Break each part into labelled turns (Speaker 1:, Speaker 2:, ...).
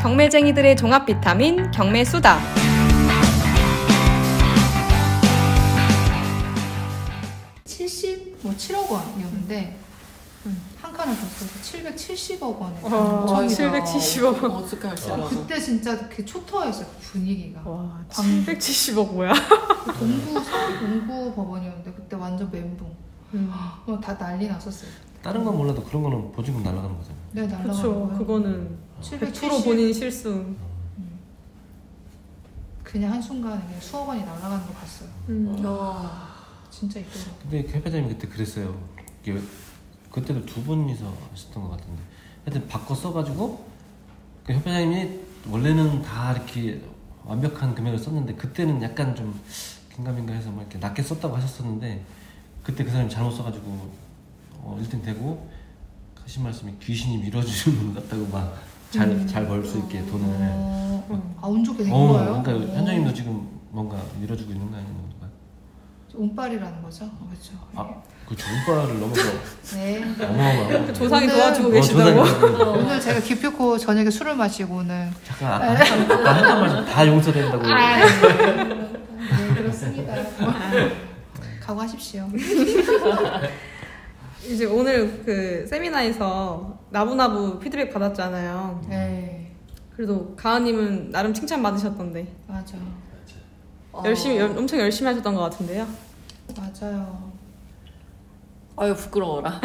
Speaker 1: 경매쟁이들의 종합 비타민 경매수다.
Speaker 2: 뭐 7억 원이었는데 한 칸을 더 써서 770억 원에
Speaker 1: 770억 원.
Speaker 3: 어떻게 할 수 있어?
Speaker 2: 그때 진짜 그 초토화했어요, 그 분위기가.
Speaker 1: 와, 770억 뭐야?
Speaker 2: 서울 동구 법원이었는데 그때 완전 멘붕. 다 난리 났었어요.
Speaker 4: 다른 건 몰라도 그런 거는 보증금 날아가는 거잖아요.
Speaker 2: 네, 날아가는
Speaker 1: 그렇죠.
Speaker 2: 거예요.
Speaker 1: 그거는
Speaker 2: 770.
Speaker 1: 100% 본인 실수.
Speaker 2: 그냥 한순간에 그냥 수억 원이 날아가는 거 봤어요. 진짜 있더라고요.
Speaker 4: 근데 그 회장님이 그때 그랬어요. 이게 그때도 두 분이서 하셨던 것 같은데 하여튼 바꿔 써가지고 그 협회장님이 원래는 다 이렇게 완벽한 금액을 썼는데 그때는 약간 좀 긴가민가 해서 막 이렇게 낮게 썼다고 하셨었는데 그때 그 사람이 잘못 써가지고 1등 되고 하신 말씀이 귀신이 밀어주는 분 같다고 막 잘 벌 수 있게 돈을
Speaker 2: 운 좋게 된 거예요?
Speaker 4: 그러니까 현장님도 지금 뭔가 밀어주고 있는 거 아니에요?
Speaker 2: 운빨이라는 거죠? 그렇죠.
Speaker 4: 그렇죠. 운빨을 넘어서
Speaker 2: 네.
Speaker 4: 어마어마한
Speaker 1: 조상이 도와주고 계시다고?
Speaker 2: 오늘 제가 기필코 저녁에 술을 마시고 오늘
Speaker 4: 잠깐 아까 한단 말씀 다 용서된다고.
Speaker 2: 네, 그렇습니다. 각오하십시오.
Speaker 1: 이제 오늘 그 세미나에서 나부나부 피드백 받았잖아요.
Speaker 2: 네.
Speaker 1: 그래도 가은님은 나름 칭찬 받으셨던데.
Speaker 2: 맞아.
Speaker 1: 엄청 열심히 하셨던 것 같은데요.
Speaker 2: 맞아요.
Speaker 3: 아유 부끄러워라.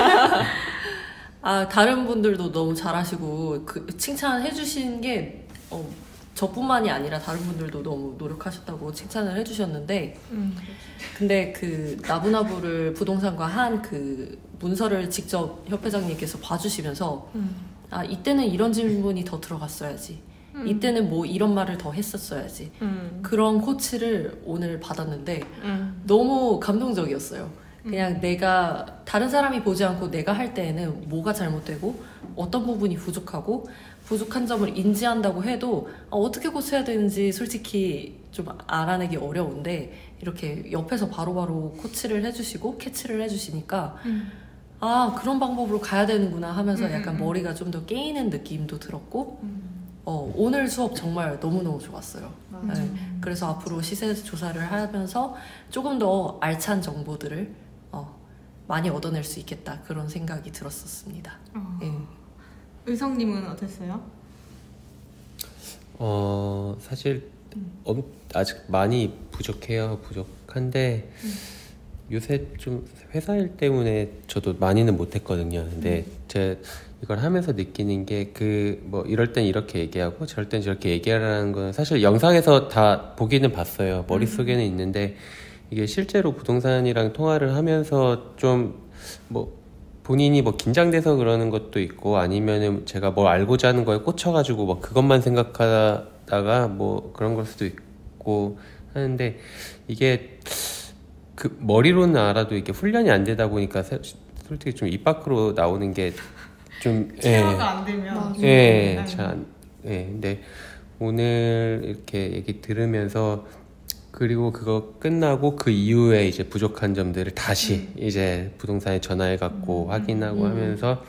Speaker 3: 다른 분들도 너무 잘하시고 칭찬해 주신 게 저뿐만이 아니라 다른 분들도 너무 노력하셨다고 칭찬을 해주셨는데 근데 그 나부나부를 부동산과 한 그 문서를 직접 협회장님께서 봐주시면서 이때는 이런 질문이 더 들어갔어야지 이때는 뭐 이런 말을 더 했었어야지 그런 코치를 오늘 받았는데 너무 감동적이었어요. 그냥 내가 다른 사람이 보지 않고 내가 할 때에는 뭐가 잘못되고 어떤 부분이 부족하고 부족한 점을 인지한다고 해도 어떻게 고쳐야 되는지 솔직히 좀 알아내기 어려운데 이렇게 옆에서 바로바로 코치를 해주시고 캐치를 해주시니까 그런 방법으로 가야 되는구나 하면서 약간 머리가 좀 더 깨이는 느낌도 들었고 오늘 수업 정말 너무너무 좋았어요. 네. 그래서 앞으로 시세 조사를 하면서 조금 더 알찬 정보들을 많이 얻어낼 수 있겠다 그런 생각이 들었었습니다. 네.
Speaker 1: 의성님은 어땠어요?
Speaker 5: 사실 아직 많이 부족한데 요새 좀 회사 일 때문에 저도 많이는 못했거든요. 근데 제가 이걸 하면서 느끼는 게 뭐 이럴 땐 이렇게 얘기하고 저럴 땐 저렇게 얘기하라는 건 사실 영상에서 다 보기는 봤어요. 머릿속에는 있는데 이게 실제로 부동산이랑 통화를 하면서 좀 뭐 본인이 뭐 긴장돼서 그러는 것도 있고 아니면은 제가 뭘 알고자 하는 거에 꽂혀가지고 뭐 그것만 생각하다가 뭐 그런 걸 수도 있고 하는데 이게 그 머리로는 알아도 이게 훈련이 안 되다 보니까 솔직히 좀 입 밖으로 나오는 게 좀
Speaker 1: 체화가 안 되면
Speaker 5: 근데 오늘 이렇게 얘기 들으면서 그리고 그거 끝나고 그 이후에 이제 부족한 점들을 다시 이제 부동산에 전화해 갖고 확인하고 하면서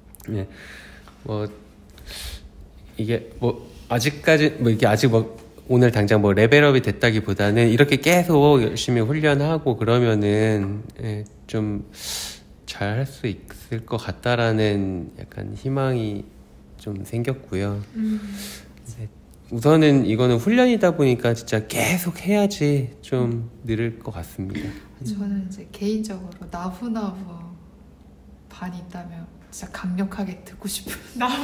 Speaker 5: 뭐 이게 뭐 아직까지 뭐 이게 아직 뭐 오늘 당장 뭐 레벨업이 됐다기보다는 이렇게 계속 열심히 훈련하고 그러면은 좀 잘 할 수 있을 것 같다라는 약간 희망이 좀 생겼고요. 우선은 이거는 훈련이다 보니까 진짜 계속 해야지 좀 늘을 것 같습니다.
Speaker 2: 저는 이제 개인적으로 나부나부 반이 있다면 진짜 강력하게 듣고 싶어요.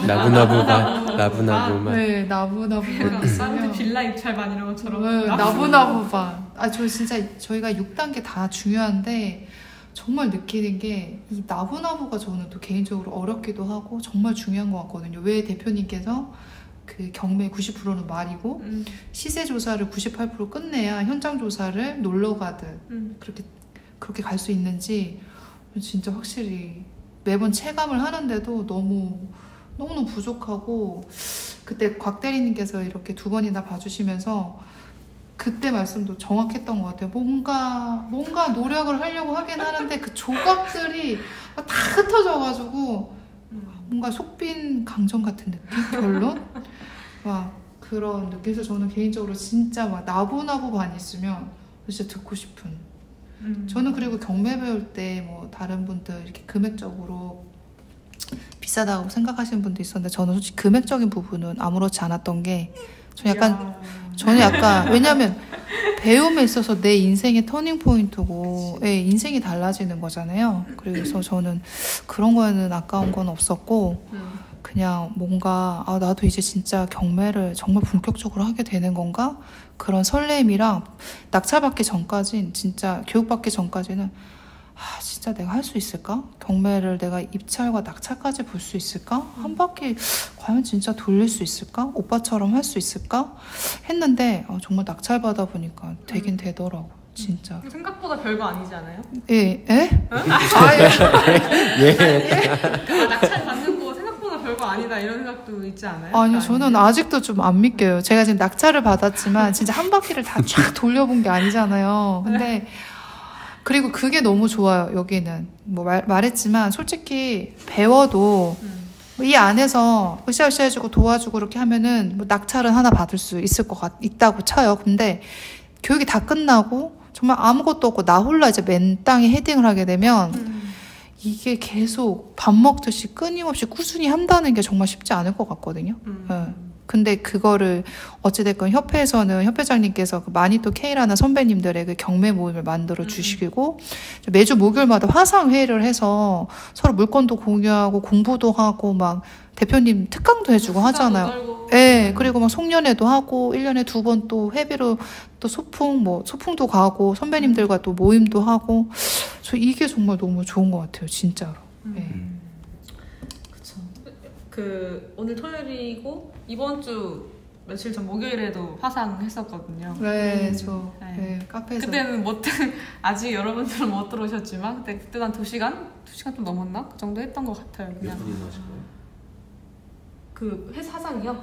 Speaker 5: 나부나부만.
Speaker 2: 네, 나부나부만 있으면.
Speaker 1: 빌라 입찰 반 이런 것처럼.
Speaker 2: 네, 나부나부반. 저 진짜 저희가 6단계 다 중요한데 정말 느끼는 게 이 나부나부가 저는 또 개인적으로 어렵기도 하고 정말 중요한 것 같거든요. 왜 대표님께서 그 경매 90%는 말이고 시세 조사를 98% 끝내야 현장 조사를 놀러 가듯 그렇게 갈 수 있는지 진짜 확실히 매번 체감을 하는데도 너무너무 부족하고 그때 곽 대리님께서 이렇게 두 번이나 봐주시면서 그때 말씀도 정확했던 것 같아요. 뭔가 노력을 하려고 하긴 하는데 그 조각들이 다 흩어져가지고 뭔가 속빈 강정 같은 느낌? 결론? 막 그런 느낌에서 저는 개인적으로 진짜 막 나부나부만 있으면 진짜 듣고 싶은. 저는 그리고 경매 배울 때 뭐 다른 분들 이렇게 금액적으로 비싸다고 생각하시는 분도 있었는데 저는 솔직히 금액적인 부분은 아무렇지 않았던 게 저는 약간 왜냐면 배움에 있어서 내 인생의 터닝 포인트고 인생이 달라지는 거잖아요. 그래서 저는 그런 거에는 아까운 건 없었고 그냥 뭔가 나도 이제 진짜 경매를 정말 본격적으로 하게 되는 건가? 그런 설렘이랑 낙찰받기 전까진 진짜 교육받기 전까지는 진짜 내가 할 수 있을까? 경매를 내가 입찰과 낙찰까지 볼 수 있을까? 한 바퀴 과연 진짜 돌릴 수 있을까? 오빠처럼 할 수 있을까? 했는데 정말 낙찰받아 보니까 되긴 되더라고. 진짜.
Speaker 1: 생각보다 별거 아니지 않아요?
Speaker 2: 예?
Speaker 1: 낙찰 받는 거 생각보다 별거 아니다 이런 생각도 있지 않아요?
Speaker 2: 아니요, 저는 아직도 좀 안 믿겨요. 제가 지금 낙찰을 받았지만 진짜 한 바퀴를 다 쫙 돌려본 게 아니잖아요. 근데 그리고 그게 너무 좋아요. 여기는 뭐 말했지만 솔직히 배워도 이 안에서 으쌰으쌰 해주고 도와주고 그렇게 하면은 뭐 낙찰은 하나 받을 수 있다고 쳐요. 근데 교육이 다 끝나고 정말 아무것도 없고 나 홀라 이제 맨 땅에 헤딩을 하게 되면 이게 계속 밥 먹듯이 끊임없이 꾸준히 한다는 게 정말 쉽지 않을 것 같거든요. 네. 근데 그거를 어찌됐건 협회에서는 협회장님께서 그 마니또 K라는 선배님들의 그 경매 모임을 만들어 주시고 매주 목요일마다 화상회의를 해서 서로 물건도 공유하고 공부도 하고 막 대표님 특강도 해주고 하잖아요. 네, 그리고 막 송년회도 하고 1년에 2번 또 회비로 또 소풍도 가고 선배님들과 또 모임도 하고 저 이게 정말 너무 좋은 것 같아요, 진짜로. 네.
Speaker 1: 오늘 토요일이고 이번 주 며칠 전 목요일에도 화상 했었거든요.
Speaker 2: 네, 카페에서.
Speaker 1: 그때는 아직 여러분들은 못 들어오셨지만 그때 한 2시간 좀 넘었나? 그 정도 했던 것 같아요.
Speaker 4: 몇 분이나 하신 거예요?
Speaker 1: 그 회사장이요?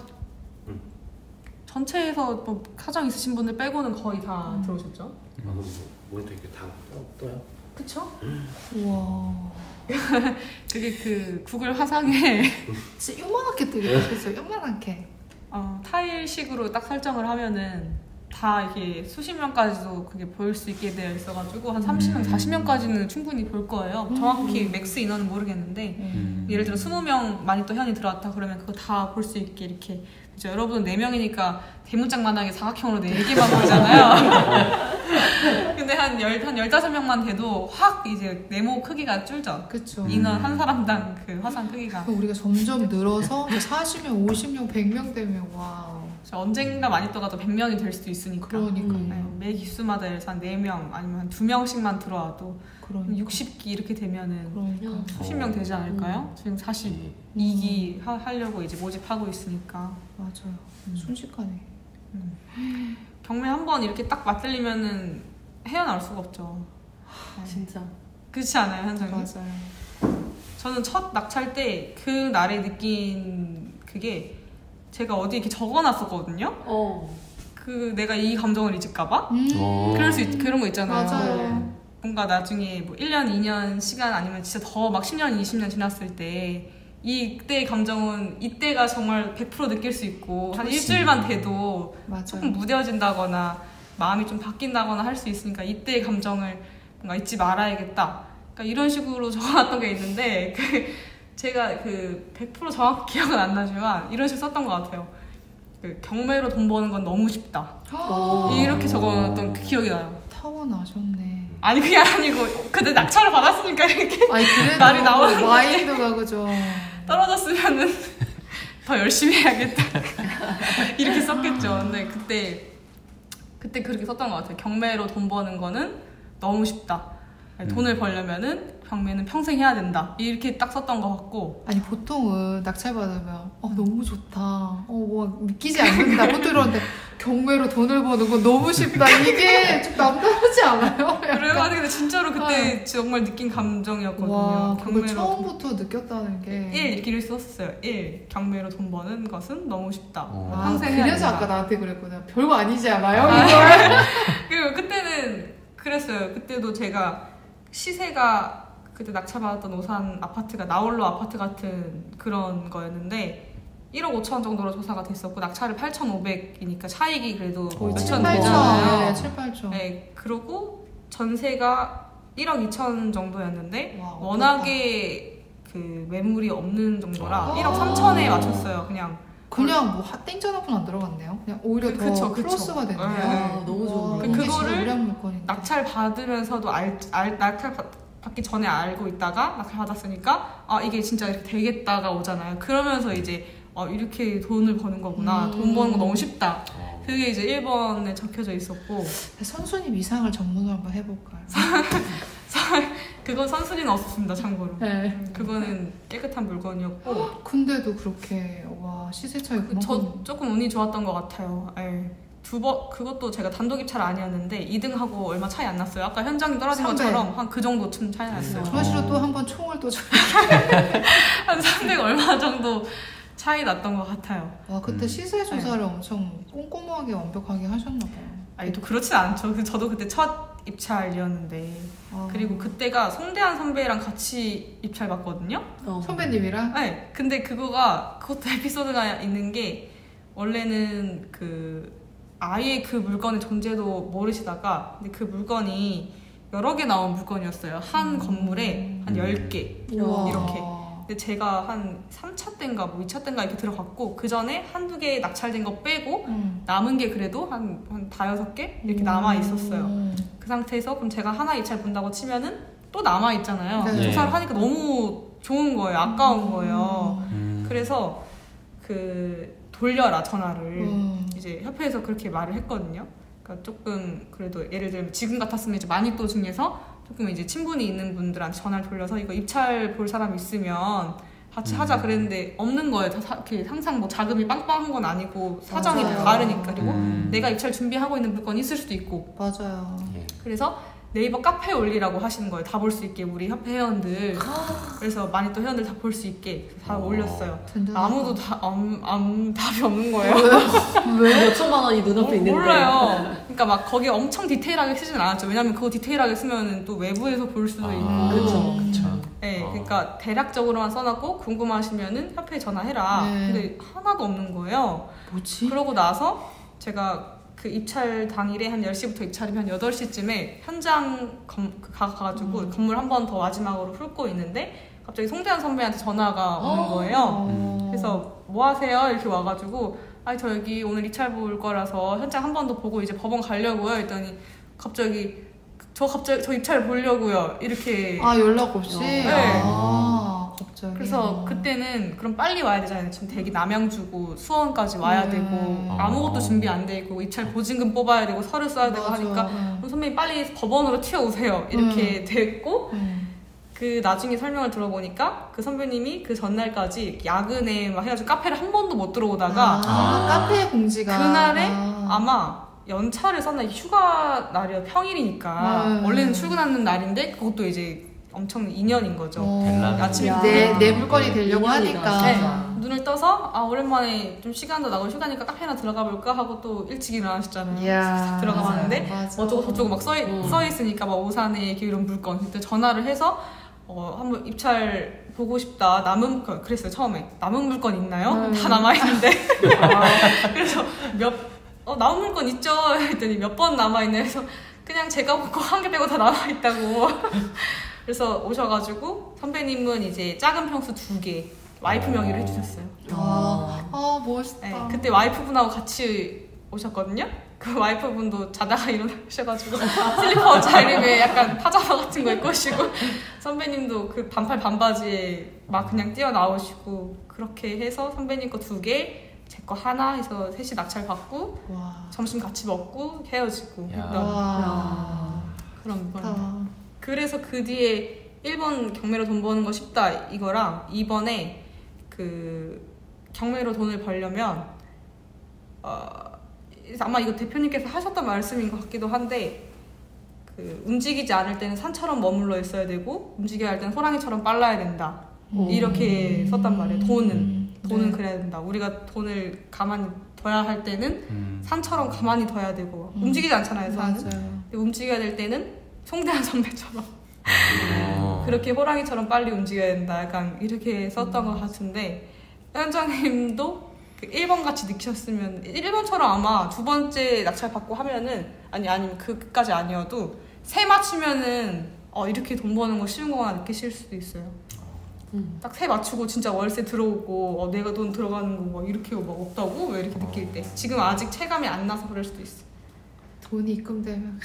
Speaker 1: 전체에서 뭐 사장 있으신 분들 빼고는 거의 다 들어오셨죠?
Speaker 4: 모니터 이렇게 다 떠요?
Speaker 1: 그쵸?
Speaker 2: 우와.
Speaker 1: 그게 그 구글 화상에
Speaker 2: 진짜 요만하게 뜨겠어요. 요만하게.
Speaker 1: 타일식으로 딱 설정을 하면은 다 이렇게 수십 명까지도 그게 보일 수 있게 되어 있어가지고 한 30명, 40명까지는 충분히 볼 거예요. 정확히 맥스 인원은 모르겠는데 예를 들어 20명 마니또 회원이 들어왔다 그러면 그거 다 볼 수 있게 이렇게 그렇죠? 여러분은 4명이니까 대문짝만하게 사각형으로 4개만 보이잖아요. 근데 한 15명만 돼도 확 이제 네모 크기가 줄죠.
Speaker 2: 그쵸.
Speaker 1: 인원 한 사람당 그 화상 크기가.
Speaker 2: 우리가 점점 늘어서 40명, 50명, 100명 되면 와.
Speaker 1: 언젠가 마니또가 더 100명이 될 수도 있으니까.
Speaker 2: 그러니까요.
Speaker 1: 매 기수마다 예를 들어서 한 4명 아니면 한 2명씩만 들어와도 60기 이렇게 되면은 수십 명 되지 않을까요? 지금 42기 하려고 이제 모집하고 있으니까.
Speaker 2: 맞아요. 순식간에.
Speaker 1: 경매 한번 이렇게 딱 맞들리면은 헤어나올 수가 없죠.
Speaker 3: 진짜.
Speaker 1: 그렇지 않아요, 현정님?
Speaker 2: 맞아요.
Speaker 1: 저는 첫 낙찰 때 그 날에 느낀 그게 제가 어디 이렇게 적어놨었거든요. 내가 이 감정을 잊을까봐. 그런 거 있잖아요.
Speaker 2: 맞아요.
Speaker 1: 뭔가 나중에 뭐 1년, 2년 시간 아니면 진짜 더 막 10년, 20년 지났을 때 이때의 감정은 이때가 정말 100% 느낄 수 있고 한 일주일만 돼도
Speaker 2: 맞아요.
Speaker 1: 조금 무뎌진다거나 마음이 좀 바뀐다거나 할 수 있으니까 이때의 감정을 뭔가 잊지 말아야겠다. 그러니까 이런 식으로 적어놨던 게 있는데 제가 100% 정확히 기억은 안 나지만 이런 식으로 썼던 것 같아요. 경매로 돈 버는 건 너무 쉽다. 이렇게 적어놨던 그 기억이 나요.
Speaker 2: 타고나셨네.
Speaker 1: 아니 그게 아니고 그때 낙찰을 받았으니까 이렇게
Speaker 2: 그래도
Speaker 1: 말이 나오는
Speaker 2: 마인드가 그죠.
Speaker 1: 떨어졌으면은 더 열심히 해야겠다 이렇게 썼겠죠. 근데 그때 그렇게 썼던 것 같아요. 경매로 돈 버는 거는 너무 쉽다. 돈을 벌려면은 경매는 평생 해야 된다. 이렇게 딱 썼던 것 같고.
Speaker 2: 아니 보통은 낙찰 받으면 너무 좋다. 뭐 믿기지 않는다. 보통 이러는데 경매로 돈을 버는 건 너무 쉽다. 이게 좀 남다르지 않아요?
Speaker 1: 그래가지고 진짜로 그때 정말 느낀 감정이었거든요.
Speaker 2: 와, 그걸 처음부터 느꼈다는 게.
Speaker 1: 1 이렇게 썼었어요. 1 경매로 돈 버는 것은 너무 쉽다.
Speaker 2: 평생 해야 된다. 그래서 아까 나한테 그랬구나. 별거 아니지 않아요?
Speaker 1: 그리고 그때는 그랬어요. 그때도 제가 시세가 그때 낙찰받았던 오산 아파트가 나홀로 아파트 같은 그런 거였는데 1억 5천 정도로 조사가 됐었고 낙찰을 8,500이니까 차익이 그래도
Speaker 2: 거의
Speaker 1: 몇천
Speaker 2: 7, 8천.
Speaker 1: 되잖아요.
Speaker 2: 네, 7, 8천.
Speaker 1: 네, 그리고 전세가 1억 2천 정도였는데
Speaker 2: 와,
Speaker 1: 워낙에 그 매물이 없는 정도라
Speaker 4: 아.
Speaker 1: 1억 3천에 맞췄어요. 그냥
Speaker 2: 뭐 땡전업은 안 들어갔네요. 그냥 오히려 더
Speaker 1: 그쵸.
Speaker 2: 플러스가 됐네요.
Speaker 3: 아, 너무 좋은
Speaker 1: 거. 그거를
Speaker 2: 올량 물건인데.
Speaker 1: 낙찰 받으면서도 낙찰 받기 전에 알고 있다가 낙찰 받았으니까 아 이게 진짜 이렇게 되겠다가 오잖아요. 그러면서 이제 이렇게 돈을 버는 거구나. 돈 버는 거 너무 쉽다. 그게 이제 1번에 적혀져 있었고
Speaker 2: 선순위 미상을 전문으로 한번 해볼까요?
Speaker 1: 그건 선수리는 없었습니다. 참고로.
Speaker 2: 네.
Speaker 1: 그거는 깨끗한 물건이었고
Speaker 2: 근데도 그렇게 와 시세 차이
Speaker 1: 저 조금 운이 좋았던 것 같아요. 예. 그것도 제가 단독 입찰 아니었는데 2등하고 얼마 차이 안 났어요. 아까 현장이 떨어진
Speaker 2: 300.
Speaker 1: 것처럼 한 그 정도 좀 차이 났어요.
Speaker 2: 그런 식으로 또 한 번 총을 또
Speaker 1: 한 300 얼마 정도 차이 났던 것 같아요.
Speaker 2: 와 그때 시세 조사를 엄청 꼼꼼하게 완벽하게 하셨나 봐요.
Speaker 1: 아니 또 그렇진 않죠. 저도 그때 첫 입찰이었는데 그리고 그때가 송대한 선배랑 같이 입찰 봤거든요.
Speaker 2: 선배님이랑?
Speaker 1: 네. 근데 그것도 에피소드가 있는 게 원래는 아예 그 물건의 존재도 모르시다가 근데 그 물건이 여러 개 나온 물건이었어요. 한 건물에 한 10개 이렇게. 근데 제가 한 3차 때인가 뭐 2차 때인가 이렇게 들어갔고 그 전에 한두 개 낙찰된 거 빼고 남은 게 그래도 한 5-6개 이렇게 남아 있었어요. 그 상태에서 그럼 제가 하나 입찰 본다고 치면은 또 남아 있잖아요.
Speaker 2: 네.
Speaker 1: 조사를 하니까 너무 좋은 거예요. 아까운 거예요. 그래서 돌려라 전화를 이제 협회에서 그렇게 말을 했거든요. 그러니까 조금 그래도 예를 들면 지금 같았으면 이제 마니또 중에서 조금 이제 친분이 있는 분들한테 전화를 돌려서 이거 입찰 볼 사람 있으면 같이 하자 그랬는데 없는 거예요. 항상 뭐 자금이 빵빵한 건 아니고 사정이
Speaker 2: 맞아요.
Speaker 1: 다르니까. 그리고 내가 입찰 준비하고 있는 물건이 있을 수도 있고.
Speaker 2: 맞아요.
Speaker 1: 그래서 네이버 카페에 올리라고 하시는 거예요. 다 볼 수 있게 우리 협회 회원들. 그래서 많이 또 회원들 다 볼 수 있게 다 올렸어요.
Speaker 2: 든든하다.
Speaker 1: 아무도 답이 없는 거예요.
Speaker 3: 몇 천만 원이 눈앞에 있는데.
Speaker 1: 몰라요. 그러니까 막 거기에 엄청 디테일하게 쓰진 않았죠. 왜냐면 그거 디테일하게 쓰면은 또 외부에서 볼 수도 있고.
Speaker 3: 그쵸.
Speaker 1: 네, 그러니까 대략적으로만 써놨고 궁금하시면은 협회에 전화해라.
Speaker 2: 네.
Speaker 1: 근데 하나도 없는 거예요.
Speaker 2: 뭐지?
Speaker 1: 그러고 나서 제가 그 입찰 당일에 한 10시부터 입찰이면 한 8시쯤에 현장 가가지고 건물 한 번 더 마지막으로 훑고 있는데 갑자기 송대한 선배한테 전화가 오는 거예요. 그래서 뭐 하세요? 이렇게 와가지고 아니 저 여기 오늘 입찰 볼 거라서 현장 한 번 더 보고 이제 법원 가려고요. 했더니 갑자기 저 입찰 보려고요. 이렇게
Speaker 2: 연락 없이?
Speaker 1: 네.
Speaker 2: 갑자기.
Speaker 1: 그래서 그때는 그럼 빨리 와야 되잖아요. 지금 대기 남양주고 수원까지 와야 되고 아무것도 준비 안 돼 있고 입찰 보증금 뽑아야 되고 서류 써야 되고 하니까 그럼 선배님 빨리 법원으로 튀어오세요. 이렇게 됐고 그 나중에 설명을 들어보니까 그 선배님이 그 전날까지 야근에 막 해가지고 카페를 한 번도 못 들어오다가
Speaker 2: 카페 공지가
Speaker 1: 그날에 아마 연차를 썼나 휴가 날이야 평일이니까 원래는 출근하는 날인데 그것도 이제 엄청 인연인 거죠. 아침에
Speaker 2: 내 물건이 되려고 하니까.
Speaker 1: 네. 눈을 떠서 오랜만에 좀 시간도 나고 휴가니까 카페나 들어가 볼까 하고 또 일찍 일어나셨잖아요. 들어가 봤는데 어쩌고 저쩌고 막 써 있으니까 막 오산에 이런 물건 그때 전화를 해서 한번 입찰 보고 싶다. 그랬어요 처음에. 남은 물건 있나요? 다 남아 있는데. 그래서 남은 물건 있죠? 했더니 몇 번 남아 있네. 그래서 그냥 제가 본 거 한 개 빼고 다 남아 있다고. 그래서 오셔가지고 선배님은 이제 작은 평수 2개 와이프 명의로 해주셨어요.
Speaker 2: 멋있다.
Speaker 1: 네, 그때 와이프분하고 같이 오셨거든요. 그 와이프분도 자다가 일어나셔가지고 슬리퍼 자리에 약간 파자마 같은 거 입고 오시고 선배님도 그 반팔 반바지에 막 그냥 뛰어나오시고 그렇게 해서 선배님 거 2개 제 거 하나 해서 셋이 낙찰 받고 점심 같이 먹고 헤어지고 했던 그런 분. 그래서 그 뒤에 1번 경매로 돈 버는 거 쉽다 이거랑 2번에 그 경매로 돈을 벌려면 아마 이거 대표님께서 하셨던 말씀인 것 같기도 한데 그 움직이지 않을 때는 산처럼 머물러 있어야 되고 움직여야 할 때는 호랑이처럼 빨라야 된다. 이렇게 썼단 말이에요. 돈은 그래야 된다. 우리가 돈을 가만히 둬야 할 때는 산처럼 가만히 둬야 되고 움직이지 않잖아요. 산은. 근데 움직여야 될 때는 송대한 선배처럼 그렇게 호랑이처럼 빨리 움직여야 된다. 약간 이렇게 썼던 것 같은데 현정님도 그 1번 같이 느끼셨으면 1번처럼 아마 두 번째 낙찰 받고 하면은 아니면 그까지 아니어도 세 맞추면은 이렇게 돈 버는 거 쉬운 거구나 느끼실 수도 있어요. 딱 세 맞추고 진짜 월세 들어오고 내가 돈 들어가는 거 막 이렇게 막 없다고 왜 이렇게 느낄 때 지금 아직 체감이 안 나서 그럴 수도 있어.
Speaker 2: 돈이 입금되면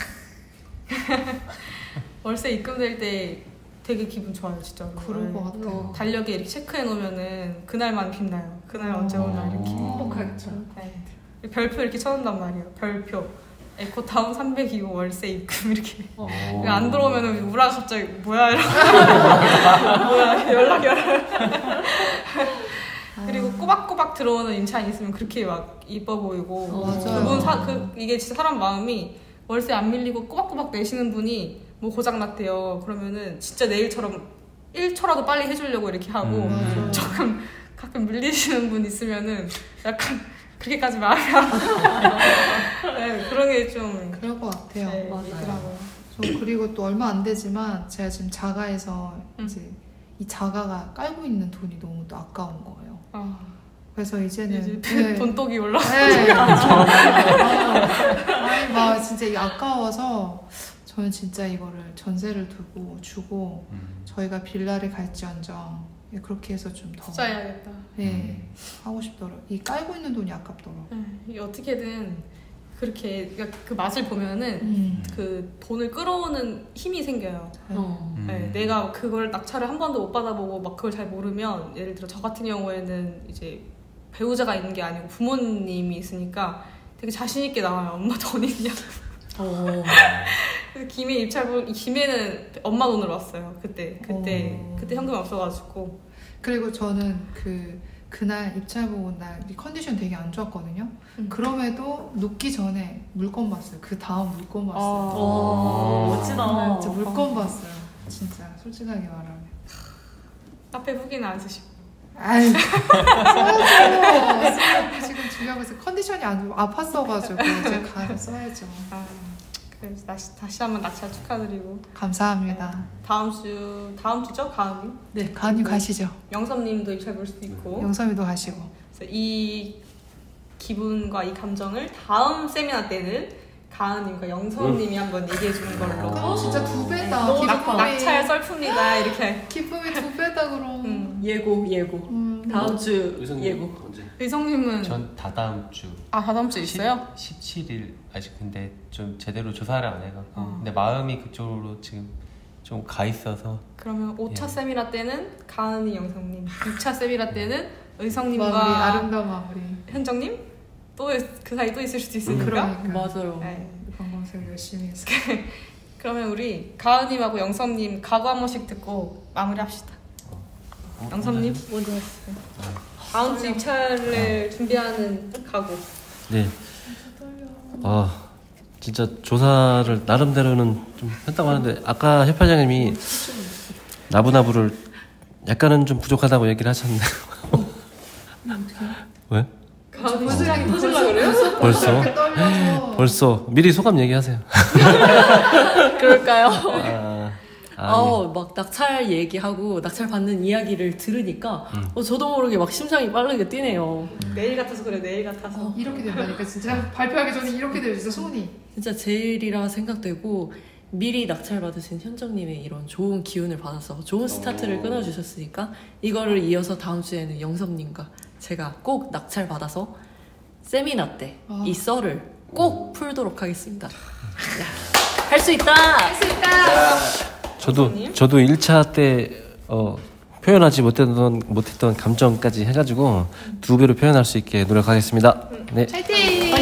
Speaker 1: 월세 입금될 때 되게 기분 좋아요 진짜.
Speaker 2: 그럴 것 같아요.
Speaker 1: 달력에 이렇게 체크해 놓으면은 그날만 빛나요. 그날 언제 오나 이렇게.
Speaker 2: 행복하겠죠.
Speaker 1: 네. 별표 이렇게 쳐놓는단 말이에요. 별표 에코타운 302호 월세 입금 이렇게. 안 들어오면은 우라가 갑자기 뭐야 이러고 뭐야 연락이 그리고 꼬박꼬박 들어오는 임차인 있으면 그렇게 막 이뻐 보이고.
Speaker 2: 맞아요.
Speaker 1: 이게 진짜 사람 마음이 월세 안 밀리고 꼬박꼬박 내시는 분이 뭐 고장 났대요. 그러면은 진짜 내일처럼 1초라도 빨리 해주려고 이렇게 하고 조금 가끔 밀리시는 분 있으면은 약간 그렇게까지 마음이 안 네, 그런 게 좀
Speaker 2: 그럴 것 같아요.
Speaker 1: 네,
Speaker 3: 맞아요.
Speaker 1: 있더라고요.
Speaker 2: 저 그리고 또 얼마 안 되지만 제가 지금 자가에서 이제 이 자가가 깔고 있는 돈이 너무 또 아까운 거예요. 그래서 이제는
Speaker 1: 이제 돈독이 올라.
Speaker 2: 네. 아니 막 진짜 이게 아까워서 저는 진짜 이거를 전세를 두고 주고 저희가 빌라를 갈지언정 그렇게 해서 좀 더
Speaker 1: 투자해야겠다.
Speaker 2: 네, 하고 싶더라고요. 이 깔고 있는 돈이 아깝더라고요.
Speaker 1: 이게 어떻게든 그렇게 그러니까 그 맛을 보면은 그 돈을 끌어오는 힘이 생겨요. 네, 내가 그걸 낙찰을 한 번도 못 받아보고 막 그걸 잘 모르면 예를 들어 저 같은 경우에는 이제 배우자가 있는 게 아니고 부모님이 있으니까 되게 자신 있게 나와요. 엄마 돈 있냐고. 그래서 김해는 엄마 돈으로 왔어요. 그때 현금이 없어가지고.
Speaker 2: 그리고 저는 그날 입찰 보고 날 컨디션 되게 안 좋았거든요. 그럼에도 눕기 전에 물건 봤어요. 그 다음 물건 봤어요.
Speaker 3: 멋지다.
Speaker 2: 진짜 물건 봤어요. 진짜 솔직하게 말하면.
Speaker 1: 카페 후기는 안 쓰시고.
Speaker 2: 아이, 써야죠. 지금 중요한 것은 컨디션이 안 좋고 아팠어가지고 이제 가서 써야죠.
Speaker 1: 그래서 다시 한번 낙찰 축하드리고.
Speaker 2: 감사합니다.
Speaker 1: 다음 주죠? 가은님?
Speaker 2: 네, 가은님 가시죠.
Speaker 1: 영섭님도 입찰 볼 수도 있고.
Speaker 2: 영섭이도 가시고.
Speaker 1: 그래서 이 기분과 이 감정을 다음 세미나 때는 가은님과 영섭님이 한번 얘기해 주는 걸로.
Speaker 2: 그럼 진짜 두 배다.
Speaker 1: 너무
Speaker 2: 기쁨이,
Speaker 1: 낙찰 썰픕니다. 이렇게.
Speaker 2: 기쁨이 두 배다 그럼.
Speaker 3: 예고. 다음 주
Speaker 4: 의성님
Speaker 3: 예고.
Speaker 4: 언제?
Speaker 1: 의성님은
Speaker 5: 전 다다음 주
Speaker 1: 다다음 주 있어요?
Speaker 5: 17일 아직 근데 좀 제대로 조사를 안 해갖고 근데 마음이 그쪽으로 지금 좀 가 있어서
Speaker 1: 그러면 5차
Speaker 5: 예.
Speaker 1: 세미나 때는 가은이 영섭님, 6차 세미나 때는
Speaker 2: 마무리,
Speaker 1: 의성님과
Speaker 2: 아름다운 마무리.
Speaker 1: 현정님 또 그 사이 또 있을 수도 있으니까.
Speaker 2: 그러니까.
Speaker 3: 맞아요.
Speaker 1: 네.
Speaker 2: 관광색 열심히 해서.
Speaker 1: 그러면 우리 가은님하고 영섭님 각오 한 번씩 듣고 마무리합시다. 영섭님 먼저 하시죠. 다음 주 입찰을 준비하는 각오.
Speaker 4: 네. 진짜 조사를 나름대로는 좀 했다고 하는데 아까 협회장님이 나부나부를 약간은 좀 부족하다고 얘기를 하셨는데 왜?
Speaker 1: 가은이 시장이 터질라 그래요?
Speaker 4: 벌써 미리 소감 얘기하세요.
Speaker 3: 그럴까요?
Speaker 4: 네.
Speaker 3: 막 낙찰 얘기하고 낙찰 받는 이야기를 들으니까 저도 모르게 막 심장이 빠르게 뛰네요.
Speaker 1: 내일 같아서 그래. 내일 같아서.
Speaker 2: 이렇게 된다니까 진짜 발표하기 전에 이렇게 돼요. 진짜 손이.
Speaker 3: 진짜 제일이라 생각되고 미리 낙찰 받으신 현정님의 이런 좋은 기운을 받아서 좋은 스타트를 끊어주셨으니까 이거를 이어서 다음 주에는 영섭님과 제가 꼭 낙찰 받아서 세미나 때 이 썰을 꼭 풀도록 하겠습니다. 할 수 있다! 할 수 있다!
Speaker 4: 저도 1차 때 표현하지 못했던 감정까지 해가지고 2배로 표현할 수 있게 노력하겠습니다. 네.
Speaker 2: 파이팅!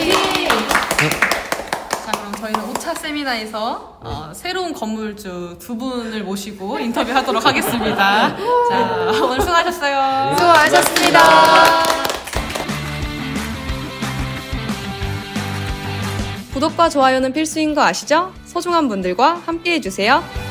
Speaker 1: 자, 그럼 저희는 5차 세미나에서 새로운 건물주 2분을 모시고 인터뷰하도록 하겠습니다. 자, 오늘 수고하셨어요.
Speaker 2: 수고하셨습니다.
Speaker 1: 구독과 좋아요는 필수인 거 아시죠? 소중한 분들과 함께 해주세요.